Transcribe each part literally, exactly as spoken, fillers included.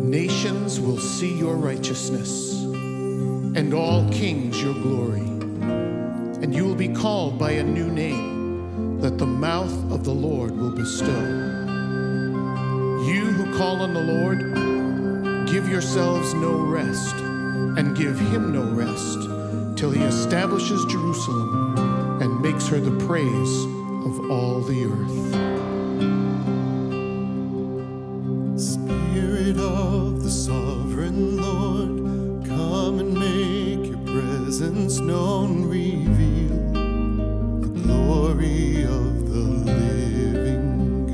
Nations will see your righteousness, and all kings your glory. And you will be called by a new name that the mouth of the Lord will bestow. You who call on the Lord, give yourselves no rest, and give him no rest, till he establishes Jerusalem and makes her the praise of all the earth. Spirit of the sovereign Lord, come and make your presence known. Reveal the glory of the living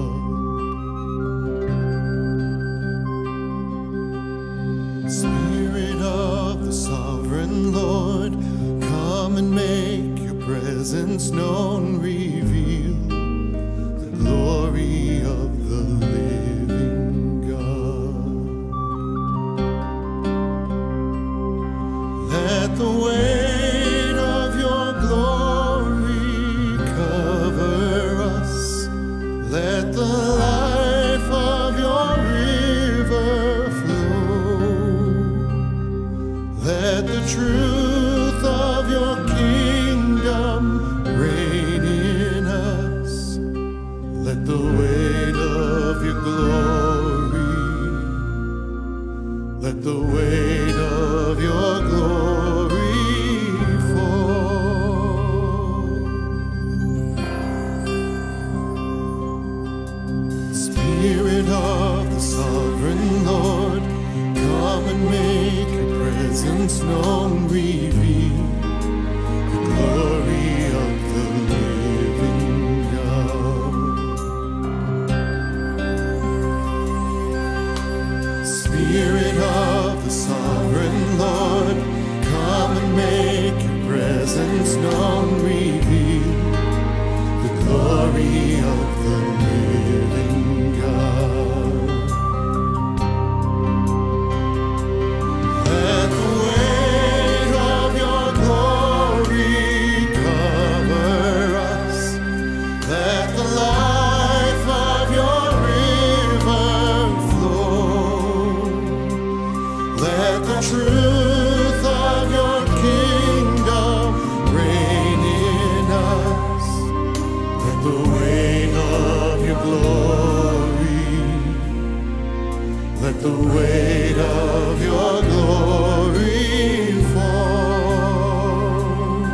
God. Spirit of the sovereign Lord, come and make your presence known. Reveal the glory of the living God. Let the weight of your glory cover us. Let the life of your river flow. Let the truth of your kingdom reign in us. Let the weight of your glory, let the weight of your glory fall. Spirit of the sovereign Lord, come and make your presence known. Reveal the glory of the living God. Spirit of the sovereign Lord, come and make your presence known. Reveal the glory of the living God. Let the weight of your glory cover us. Let the life of your river flow. Let the truth of your kingdom reign in us. Let the weight of your glory, let the weight of your glory fall.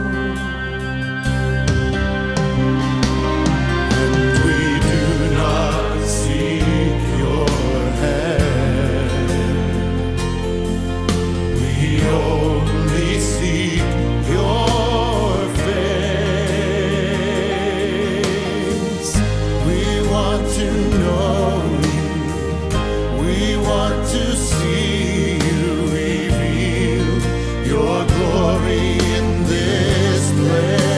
And we do not seek your hand, we only seek your face. We want to know you, we want to see you. Reveal your glory in this place.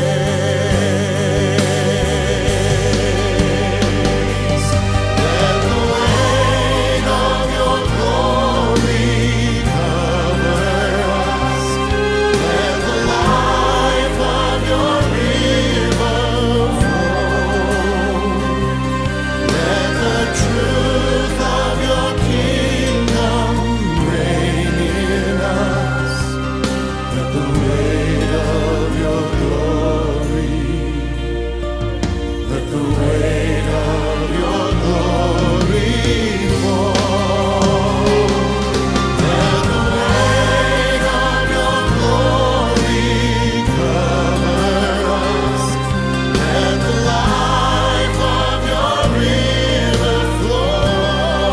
Let the weight of your glory cover us. Let the life of your river flow. Let the truth of your kingdom reign in us. Let the weight of your glory, let the weight of your glory fall. Let the weight of your glory cover us. Let the life of your river flow.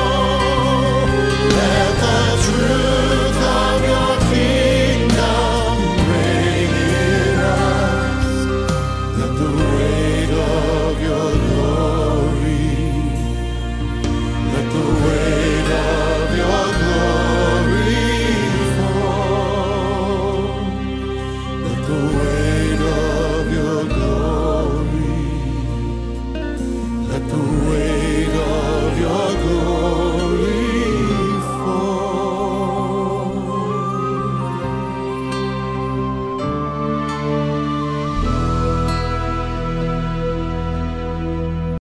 Let the truth of your kingdom reign in us. Let the weight of your glory, let the weight of your glory fall. Let the weight of your glory, let the weight